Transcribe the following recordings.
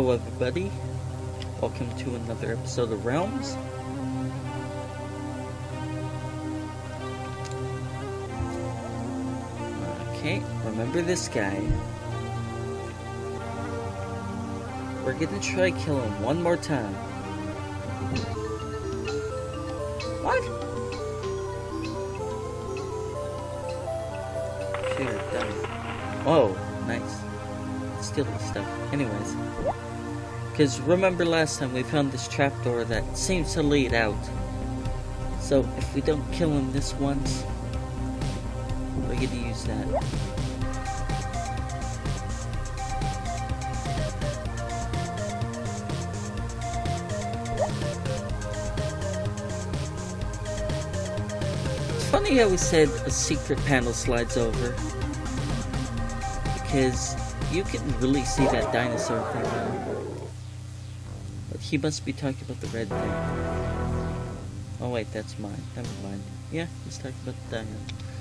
Hello everybody, welcome to another episode of Realms. Okay, remember this guy. We're gonna try kill him one more time. What? Sure, done. Oh, nice. Steal this stuff. Anyways. Because remember last time we found this trapdoor that seems to lead out. So if we don't kill him this once, we're gonna use that. It's funny how we said a secret panel slides over. Because you can really see that dinosaur thing now. But he must be talking about the red thing. Oh wait, that's mine. Never mind. Yeah, he's talking about the dino.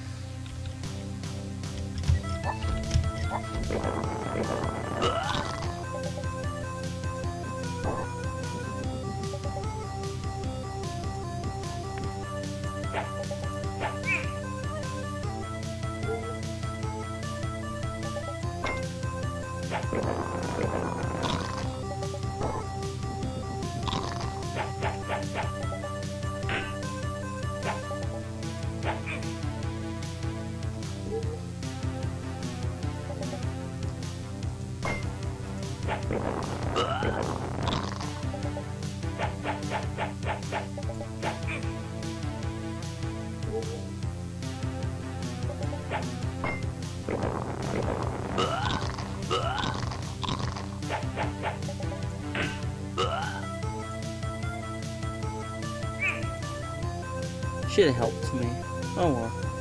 Should have helped me. Oh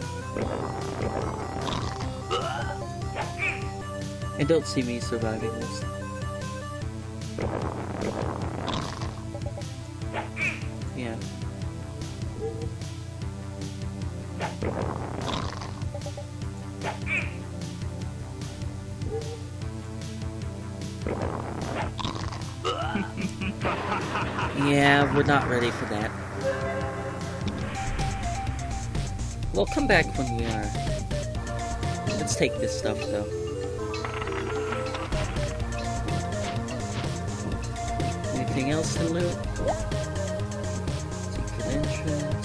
well. I don't see me surviving this. Yeah. Yeah, we're not ready for that. We'll come back when we are. Let's take this stuff though. Anything else to loot? Secret entrance.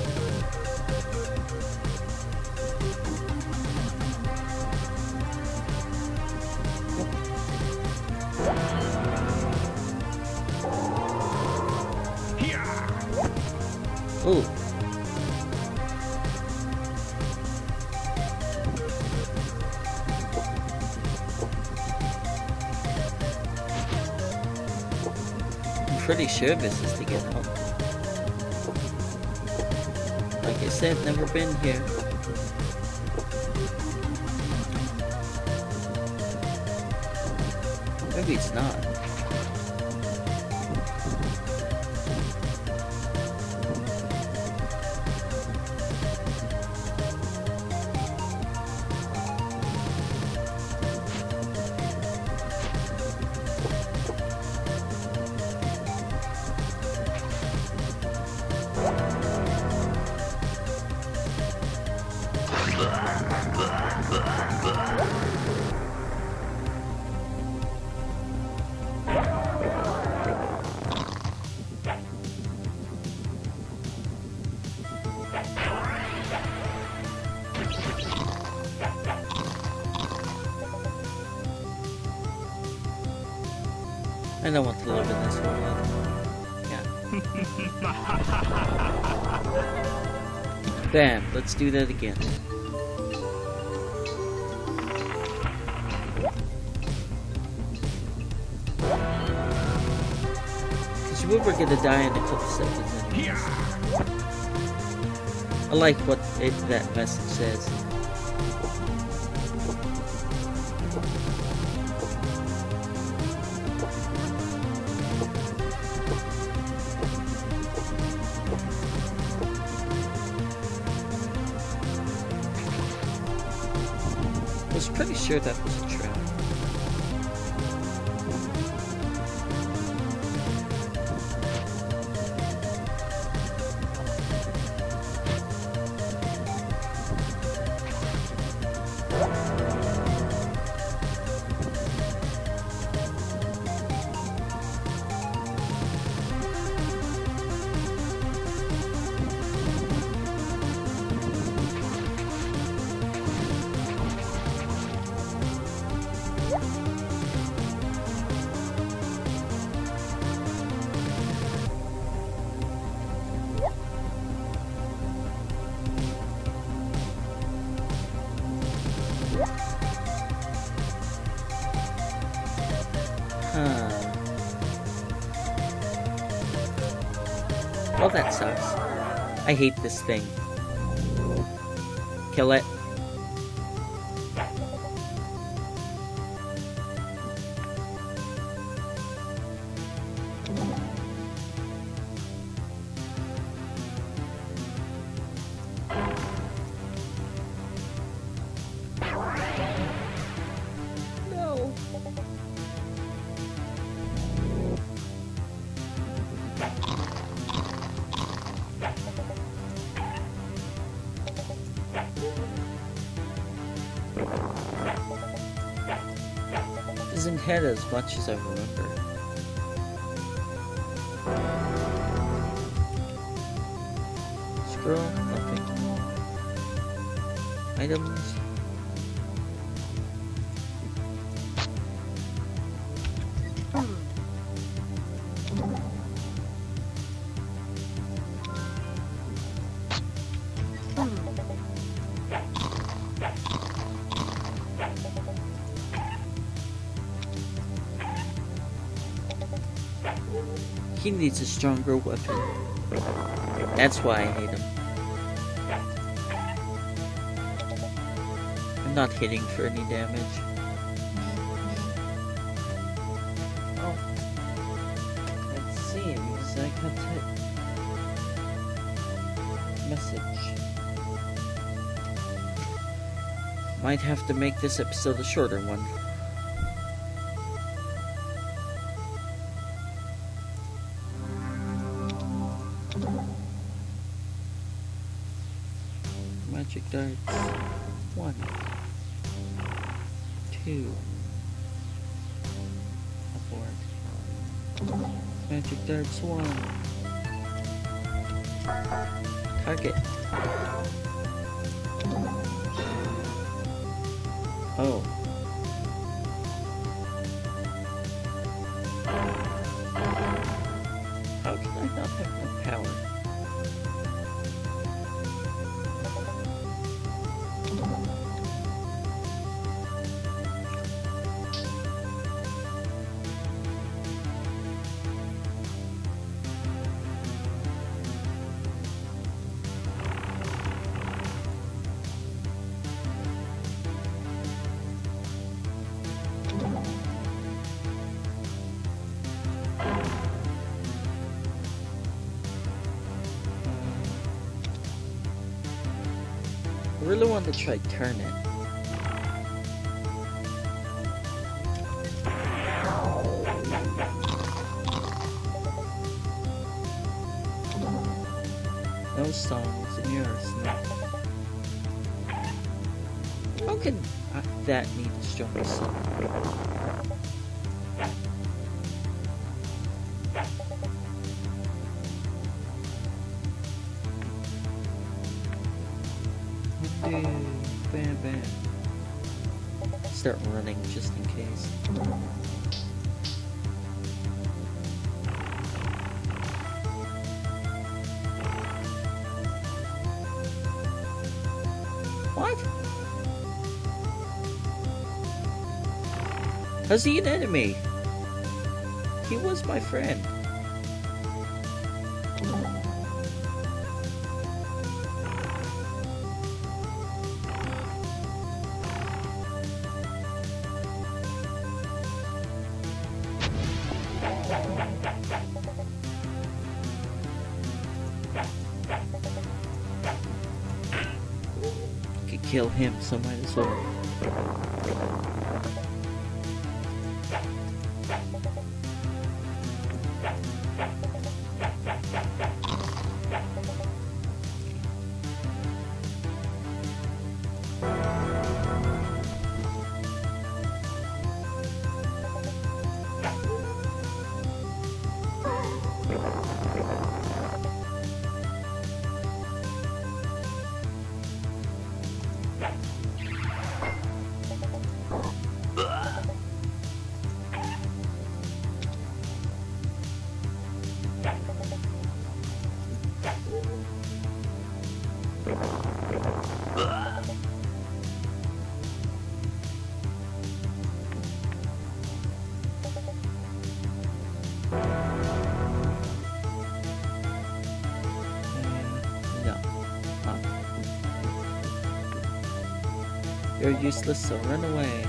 Ooh. Pretty sure this is to get out. Like I said, never been here. Maybe it's not. I don't want to live in this world. Yeah. Bam, let's do that again. Because we're gonna die in a couple seconds anyways. I like what that message says. I was pretty sure that was a trap. Well, that sucks. I hate this thing. Kill it. No. Isn't head as much as I remember. Scroll, nothing. Items. He needs a stronger weapon. That's why I hate him. I'm not hitting for any damage. Oh. It seems I got a message. Might have to make this episode a shorter one. Magic darts. 1, 2. Abort. Magic darts 1. Target. Oh. How can I not have enough power? I really want to try turn it. No songs in yours, no. How can that need a stronger song? Bam, bam. Start running just in case. What? How's he an enemy? He was my friend. Could kill him, so might as well. You're useless, so run away.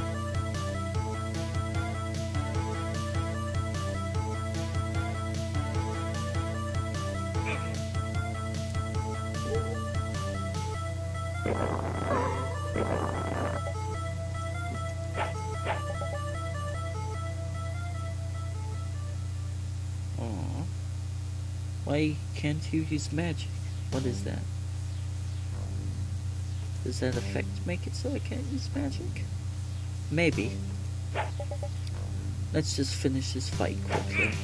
Aww. Why can't you use magic? What is that? Does that effect make it so I can't use magic? Maybe. Let's just finish this fight quickly.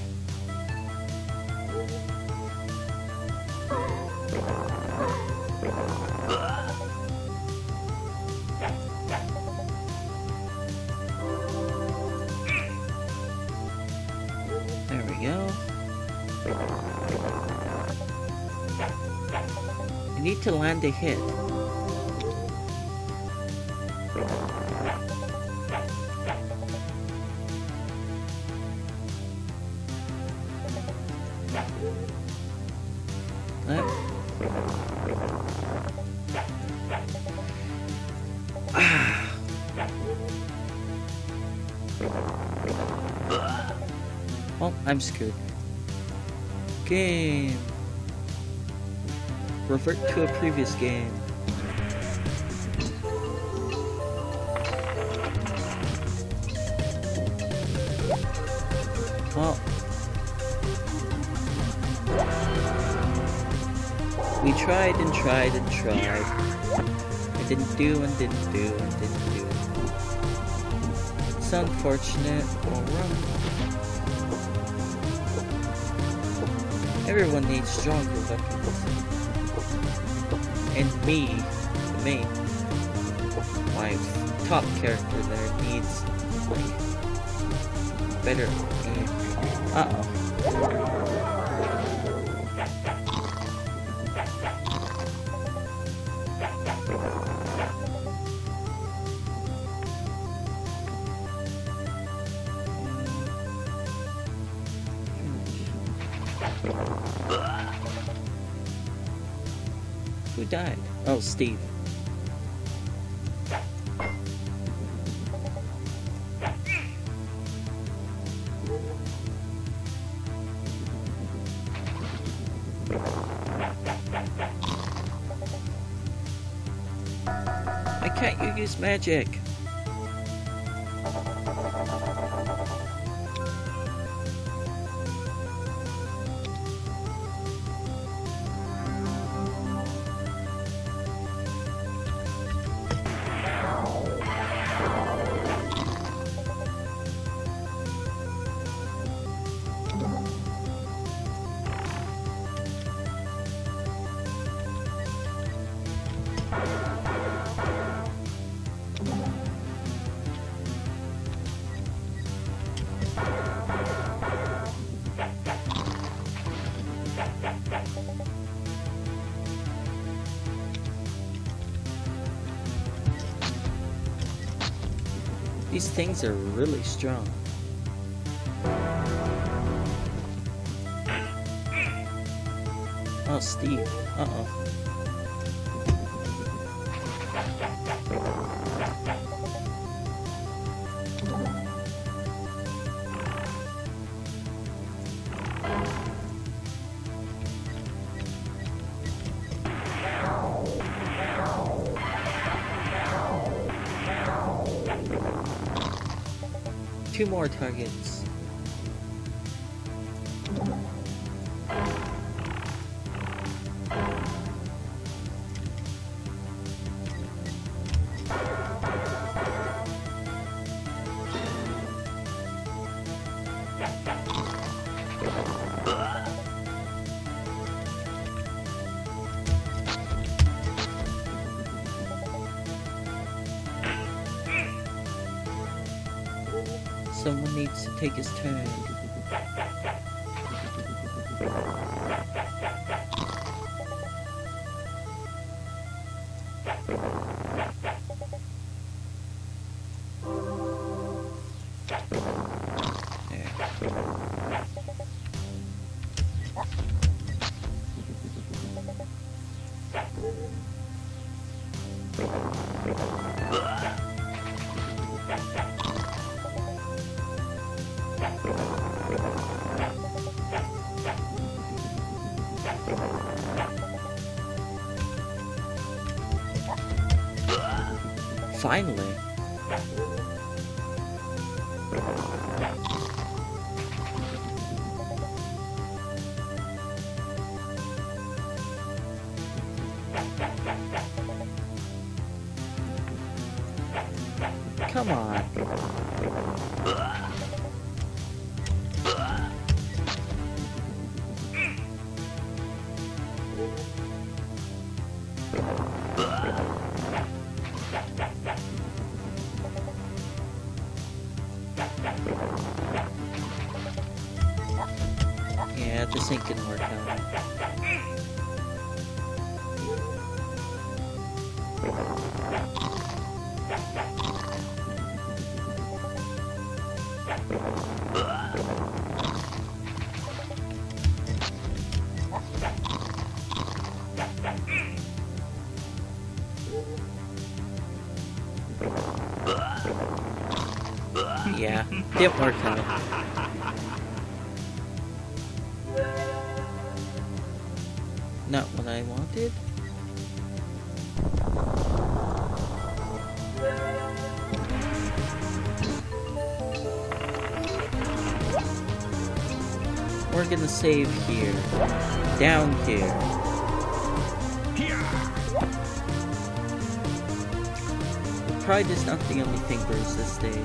There we go. You need to land a hit. Well, I'm screwed. Game. Revert to a previous game. Well, we tried and tried and tried. It didn't do and didn't do and didn't do. It's unfortunate. Everyone needs stronger weapons. And me, my top character there needs like better aim. Who died? Oh, Steve. Why can't you use magic? These things are really strong. Oh, Steve. Uh-oh. Two more targets. Someone needs to take his turn. There. Finally. Come on. Yeah, this ain't gonna work out. Yeah, didn't work out. Not what I wanted. We're gonna save here. Down here. Pride is not the only thing bruised this day.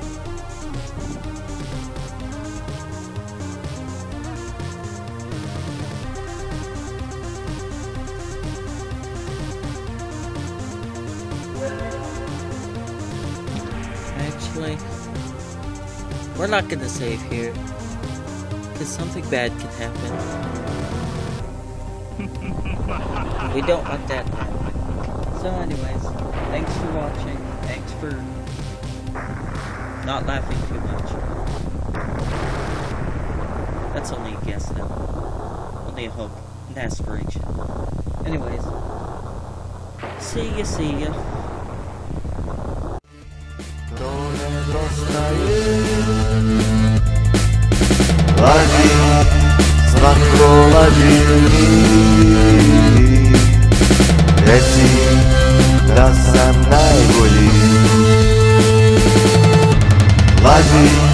Actually, we're not gonna save here, because something bad could happen. We don't want that to happen. So anyways, thanks for watching. Thanks for not laughing too much. That's only a guess though. Only a hope. An aspiration. Anyways, see ya. Лади, сладко лади, лети до самой воли. Лади.